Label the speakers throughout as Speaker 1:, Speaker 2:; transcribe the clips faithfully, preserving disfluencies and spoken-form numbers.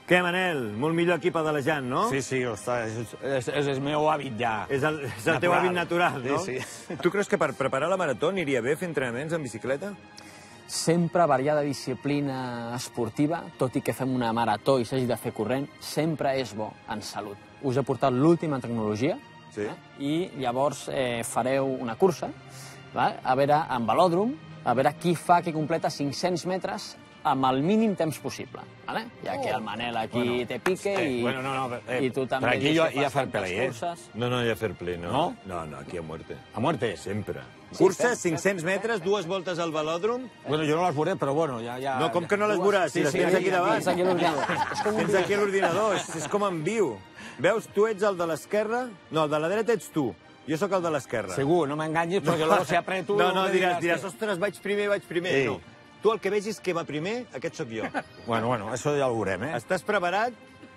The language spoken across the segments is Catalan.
Speaker 1: Què, Manel? Molt millor equip de la Jan, no?
Speaker 2: Sí, sí, ostres, és, és el meu hàbit ja.
Speaker 1: És el, és el teu hàbit natural, no?
Speaker 2: Sí, sí.
Speaker 1: Tu creus que per preparar la marató aniria bé fer entrenaments en bicicleta?
Speaker 3: Sempre variar de disciplina esportiva, tot i que fem una marató i s'hagi de fer corrent, sempre és bo en salut. Us he portat l'última tecnologia
Speaker 1: Sí.
Speaker 3: eh? I llavors eh, fareu una cursa, va? A veure, en velòdrom, a veure qui fa, qui completa cinc-cents metres amb el mínim temps possible. Vale? Ja que el Manel aquí
Speaker 2: Bueno,
Speaker 3: te pique
Speaker 2: eh,
Speaker 3: i,
Speaker 2: bueno, no, no, eh,
Speaker 3: i tu també
Speaker 2: per aquí
Speaker 3: dius
Speaker 2: jo-
Speaker 3: que
Speaker 2: hi ha
Speaker 3: fas
Speaker 2: fair
Speaker 3: tantes
Speaker 2: play, eh?
Speaker 3: curses.
Speaker 1: No, no hi ha fair play, no.
Speaker 2: No?
Speaker 1: No, no, aquí a muerte.
Speaker 2: A muerte.
Speaker 1: Sempre.
Speaker 3: Sí,
Speaker 1: Cursa,
Speaker 3: fem,
Speaker 1: cinc-cents metres, dues voltes al velòdrom.
Speaker 2: Bueno, jo no les veuré, però bueno, ja... ja
Speaker 1: No, com que no les veuràs? Si
Speaker 2: Sí,
Speaker 1: les
Speaker 2: sí,
Speaker 1: tens aquí davant.
Speaker 3: Tens aquí l'ordinador. És com un
Speaker 1: Tens aquí l'ordinador, és, és com en viu. Veus, tu ets el de l'esquerra... No, el de la dreta ets tu. Jo sóc el de l'esquerra.
Speaker 2: Segur, no m'enganyis, perquè luego si apreto...
Speaker 1: No, no,
Speaker 2: me
Speaker 1: diràs,
Speaker 2: diràs
Speaker 1: diràs,
Speaker 2: que-
Speaker 1: ostres, vaig primer, vaig primer.
Speaker 2: Sí.
Speaker 1: No. Tu el que vegis que va primer, aquest sóc jo.
Speaker 2: Bueno, bueno, això ja ho veurem, eh?
Speaker 1: Estàs preparat?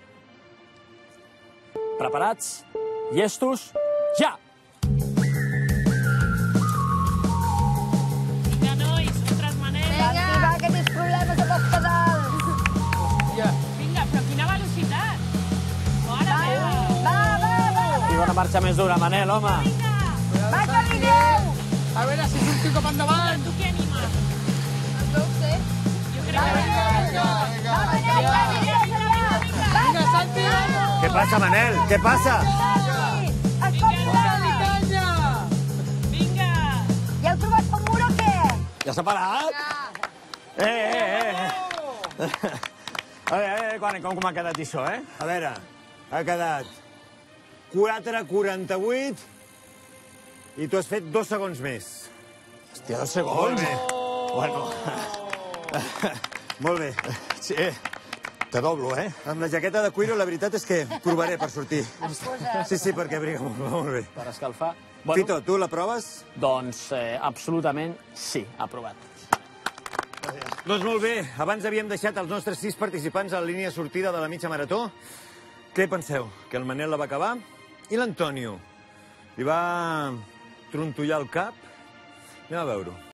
Speaker 3: Preparats? Llestos? Ja!
Speaker 4: Vinga, nois, ostres, Manel.
Speaker 5: Vinga, que tens problemes amb els pedals.
Speaker 4: Vinga, però quina velocitat. Mare meva.
Speaker 5: Va, va, va, va.
Speaker 3: I una marxa més dura, Manel, home.
Speaker 5: Va, que vingueu.
Speaker 6: A veure si surti cap endavant.
Speaker 4: Tu què animes?
Speaker 5: No ho sé.
Speaker 4: Jo crec que...
Speaker 5: Va, Manel, va, vinga,
Speaker 6: Vinga, Santi, vamos.
Speaker 1: Què passa, Manel? Què passa?
Speaker 5: Es pot volar.
Speaker 6: Canya.
Speaker 4: Vinga.
Speaker 5: Ja heu trobat com mur o què?
Speaker 2: Ja s'ha parat? Eh, eh, eh. A veure, a veure, quan, com m'ha quedat això, eh?
Speaker 1: A veure, ha quedat quatre quaranta-vuit i tu has fet dos segons més.
Speaker 2: Hòstia, dos segons. Bueno,
Speaker 1: Molt bé.
Speaker 2: sí, te doblo, eh?
Speaker 1: Amb la jaqueta de cuiro, la veritat és que provaré per sortir. Sí, sí, perquè abriga molt, molt bé.
Speaker 3: Per escalfar.
Speaker 1: Fito, tu la proves?
Speaker 3: Doncs eh, absolutament sí, aprovat.
Speaker 1: Doncs molt bé, abans havíem deixat els nostres sis participants a la línia de sortida de la mitja marató. Què penseu? Que el Manel la va acabar? I l'Antonio? Li va trontollar el cap? Anem a veure-ho.